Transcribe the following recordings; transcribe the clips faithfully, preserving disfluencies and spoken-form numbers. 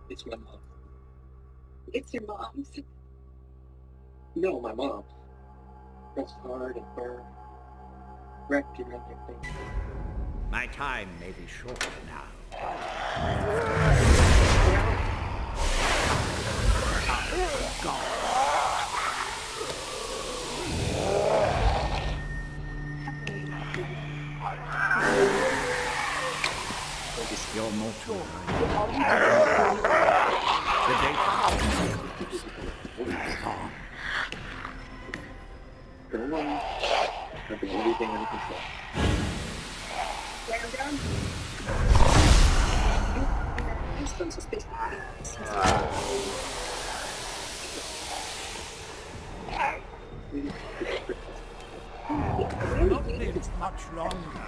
It's my mom. It's your mom's. No, my mom. Pressed hard and firm. Wrapped around your finger. My time may be short now. God. You're mortal. The data is gone. Go on. Having everything under control. Ram down. Entonces, Not live much longer.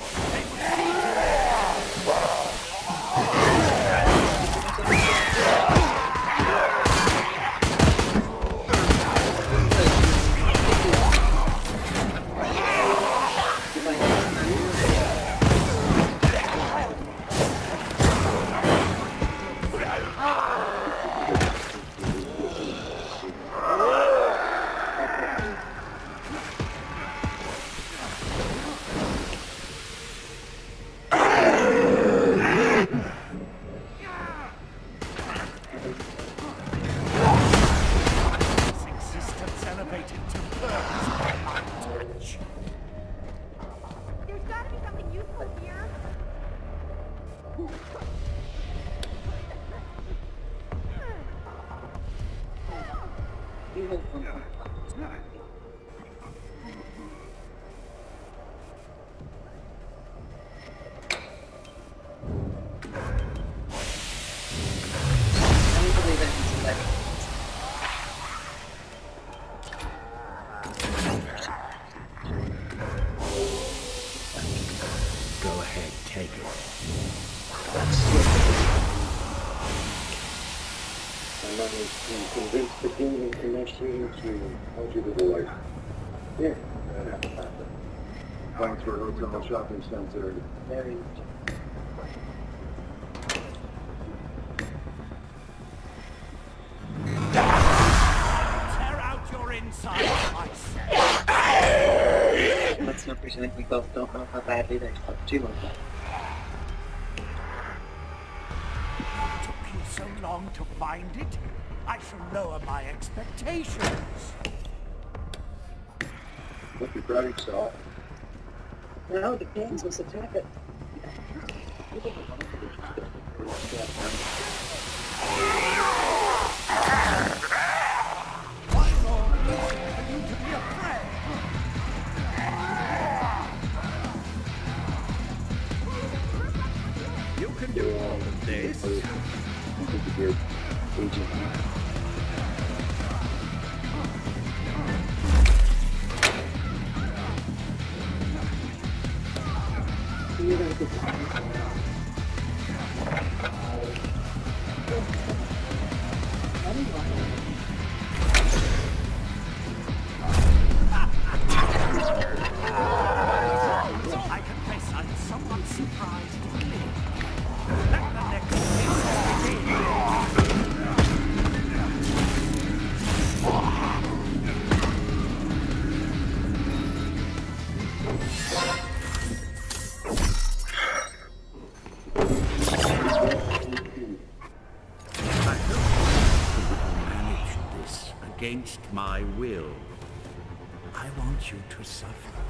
Convince the demon connection to hold you to the light. Yeah, that happened. Thanks for hotel shopping center. Very Tear out your insides, I say. Let's not pretend we both don't know how badly they fucked you like that. It took you so long to find it. I shall lower my expectations. Look, you're proud of yourself. No, the pains was attack it. Why more reason for you to be afraid? You can do all of this. I think you're agent. You're gonna get the I confess I'm somewhat surprised. Let the next phase begin. I hope you manage this against my will. I want you to suffer.